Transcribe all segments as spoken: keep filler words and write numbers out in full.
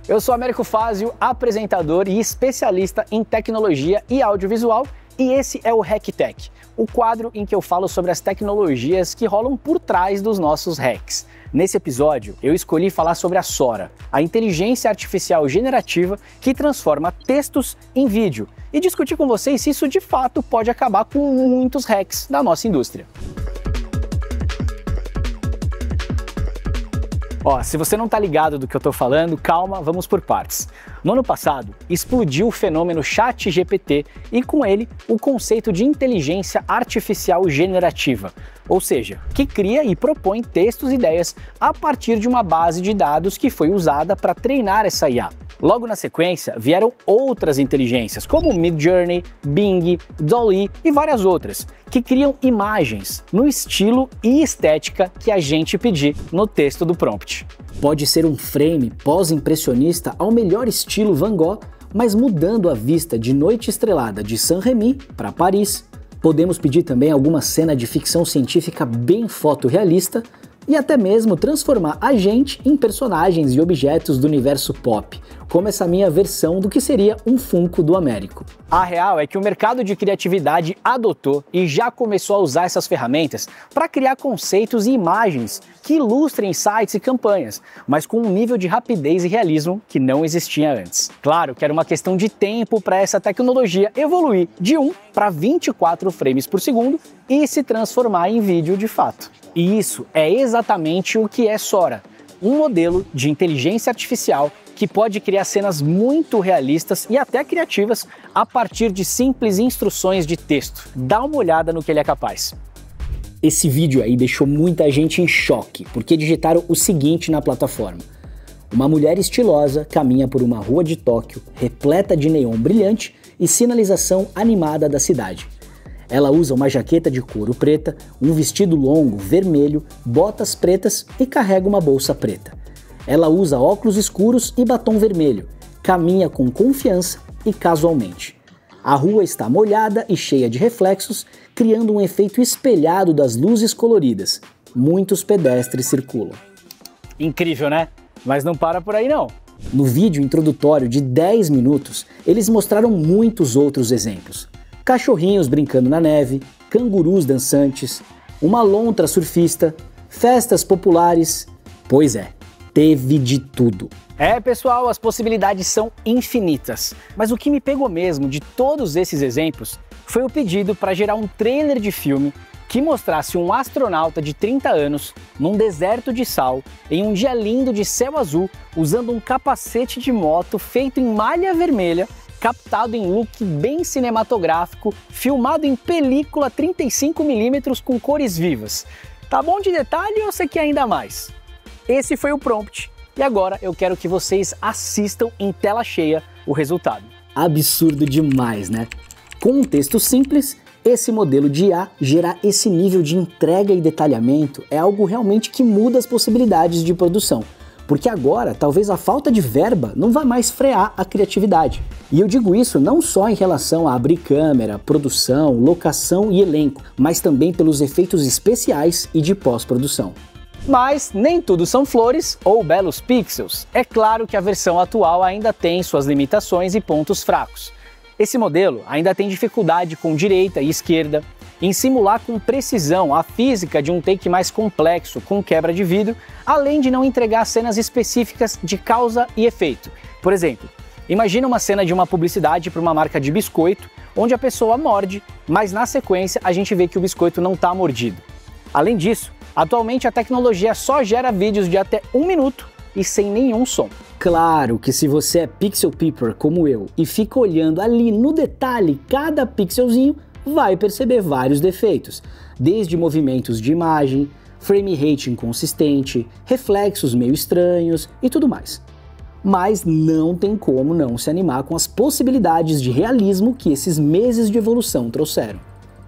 Eu sou Américo Fázio, apresentador e especialista em tecnologia e audiovisual, e esse é o HackTech, o quadro em que eu falo sobre as tecnologias que rolam por trás dos nossos hacks. Nesse episódio, eu escolhi falar sobre a Sora, a inteligência artificial generativa que transforma textos em vídeo, e discutir com vocês se isso de fato pode acabar com muitos hacks da nossa indústria. Ó, se você não tá ligado do que eu tô falando, calma, vamos por partes. No ano passado, explodiu o fenômeno ChatGPT e com ele o conceito de inteligência artificial generativa, ou seja, que cria e propõe textos e ideias a partir de uma base de dados que foi usada para treinar essa I A. Logo na sequência, vieram outras inteligências, como Midjourney, Bing, DALL-E e várias outras, que criam imagens no estilo e estética que a gente pedir no texto do prompt. Pode ser um frame pós-impressionista ao melhor estilo Van Gogh, mas mudando a vista de Noite Estrelada de Saint-Rémy para Paris. Podemos pedir também alguma cena de ficção científica bem fotorrealista, e até mesmo transformar a gente em personagens e objetos do universo pop, como essa minha versão do que seria um Funko do Américo. A real é que o mercado de criatividade adotou e já começou a usar essas ferramentas para criar conceitos e imagens que ilustrem sites e campanhas, mas com um nível de rapidez e realismo que não existia antes. Claro que era uma questão de tempo para essa tecnologia evoluir de um para vinte e quatro frames por segundo e se transformar em vídeo de fato. E isso é exatamente o que é Sora, um modelo de inteligência artificial que pode criar cenas muito realistas e até criativas a partir de simples instruções de texto. Dá uma olhada no que ele é capaz. Esse vídeo aí deixou muita gente em choque, porque digitaram o seguinte na plataforma: uma mulher estilosa caminha por uma rua de Tóquio repleta de neon brilhante e sinalização animada da cidade. Ela usa uma jaqueta de couro preta, um vestido longo vermelho, botas pretas e carrega uma bolsa preta. Ela usa óculos escuros e batom vermelho, caminha com confiança e casualmente. A rua está molhada e cheia de reflexos, criando um efeito espelhado das luzes coloridas. Muitos pedestres circulam. Incrível, né? Mas não para por aí não. No vídeo introdutório de dez minutos, eles mostraram muitos outros exemplos. Cachorrinhos brincando na neve, cangurus dançantes, uma lontra surfista, festas populares. Pois é, teve de tudo. É, pessoal, as possibilidades são infinitas. Mas o que me pegou mesmo de todos esses exemplos foi o pedido para gerar um trailer de filme que mostrasse um astronauta de trinta anos num deserto de sal, em um dia lindo de céu azul, usando um capacete de moto feito em malha vermelha, captado em look bem cinematográfico, filmado em película trinta e cinco milímetros com cores vivas. Tá bom de detalhe ou você quer ainda mais? Esse foi o prompt e agora eu quero que vocês assistam em tela cheia o resultado. Absurdo demais, né? Com um texto simples, esse modelo de I A gerar esse nível de entrega e detalhamento é algo realmente que muda as possibilidades de produção. Porque agora, talvez a falta de verba não vai mais frear a criatividade. E eu digo isso não só em relação a abrir câmera, produção, locação e elenco, mas também pelos efeitos especiais e de pós-produção. Mas nem tudo são flores ou belos pixels. É claro que a versão atual ainda tem suas limitações e pontos fracos. Esse modelo ainda tem dificuldade com direita e esquerda, em simular com precisão a física de um take mais complexo com quebra de vidro, além de não entregar cenas específicas de causa e efeito. Por exemplo, imagina uma cena de uma publicidade para uma marca de biscoito, onde a pessoa morde, mas na sequência a gente vê que o biscoito não está mordido. Além disso, atualmente a tecnologia só gera vídeos de até um minuto e sem nenhum som. Claro que se você é pixel peeper como eu e fica olhando ali no detalhe cada pixelzinho, vai perceber vários defeitos, desde movimentos de imagem, frame rate inconsistente, reflexos meio estranhos e tudo mais. Mas não tem como não se animar com as possibilidades de realismo que esses meses de evolução trouxeram.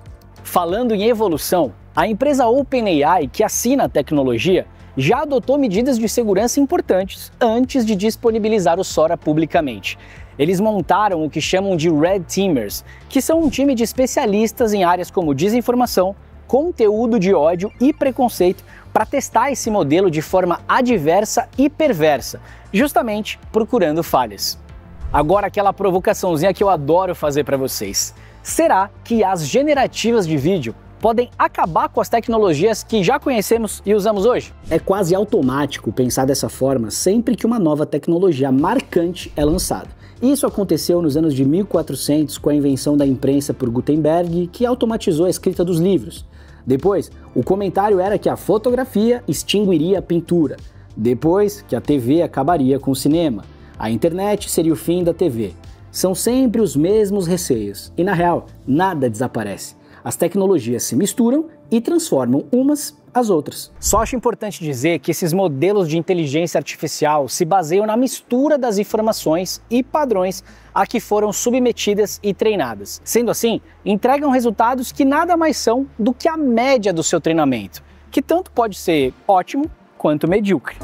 Falando em evolução, a empresa OpenAI, que assina a tecnologia, já adotou medidas de segurança importantes antes de disponibilizar o Sora publicamente. Eles montaram o que chamam de Red Teamers, que são um time de especialistas em áreas como desinformação, conteúdo de ódio e preconceito para testar esse modelo de forma adversa e perversa, justamente procurando falhas. Agora aquela provocaçãozinha que eu adoro fazer para vocês. Será que as generativas de vídeo podem acabar com as tecnologias que já conhecemos e usamos hoje? É quase automático pensar dessa forma sempre que uma nova tecnologia marcante é lançada. Isso aconteceu nos anos de mil e quatrocentos com a invenção da imprensa por Gutenberg, que automatizou a escrita dos livros. Depois, o comentário era que a fotografia extinguiria a pintura. Depois, que a T V acabaria com o cinema. A internet seria o fim da T V. São sempre os mesmos receios. E na real, nada desaparece. As tecnologias se misturam e transformam umas as outras. Só acho importante dizer que esses modelos de inteligência artificial se baseiam na mistura das informações e padrões a que foram submetidas e treinadas. Sendo assim, entregam resultados que nada mais são do que a média do seu treinamento, que tanto pode ser ótimo quanto medíocre.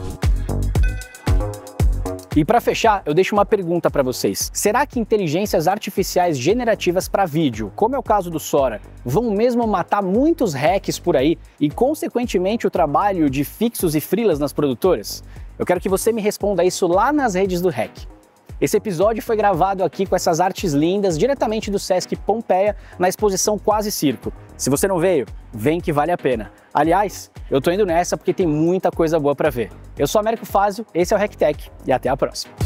E para fechar, eu deixo uma pergunta para vocês. Será que inteligências artificiais generativas para vídeo, como é o caso do Sora, vão mesmo matar muitos hacks por aí e, consequentemente, o trabalho de fixos e freelas nas produtoras? Eu quero que você me responda isso lá nas redes do Hack. Esse episódio foi gravado aqui com essas artes lindas, diretamente do Sesc Pompeia, na exposição Quase Circo. Se você não veio, vem que vale a pena. Aliás, eu tô indo nessa porque tem muita coisa boa para ver. Eu sou Américo Fázio, esse é o HackTech e até a próxima.